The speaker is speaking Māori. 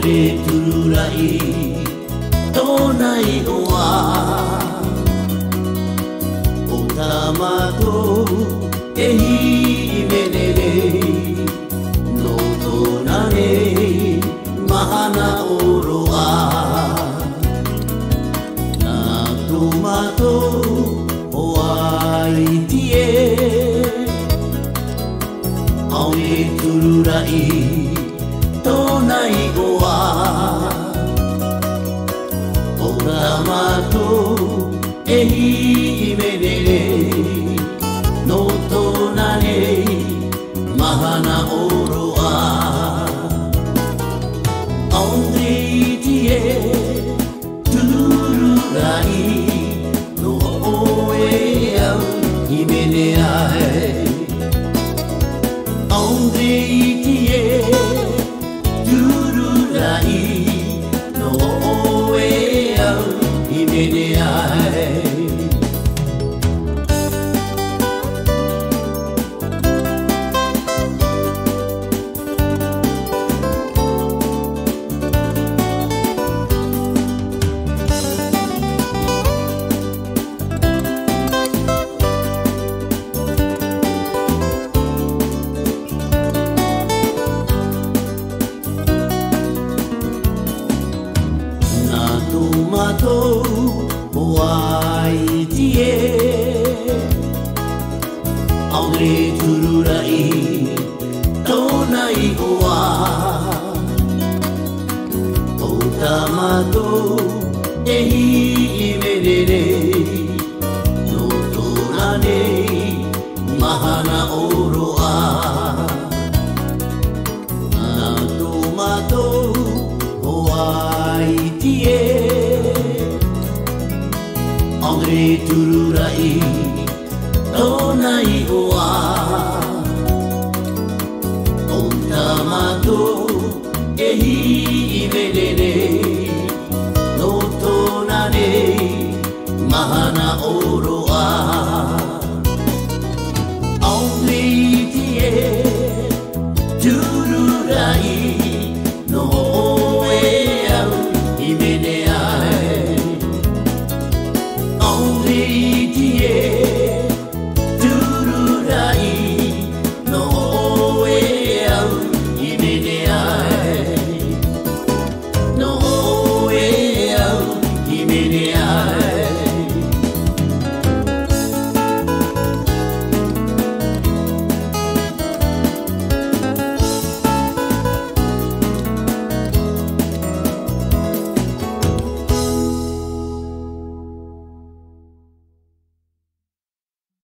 Aure tururai tonai oa O tamato e himenere No tonane mahana oroa Na tomato o aitie Aure tururai tonai oa O tamato e himenere No tonane mahana oroa Aure itie tururai No oe au himene ai Aure itie tururai No oe au himene ai Tomato o aitie Aure tururai tonai oa O tamato e himenere No tonane mahana oroa Na tomato o aitie Aure tururai tonai oa O tamato e himenere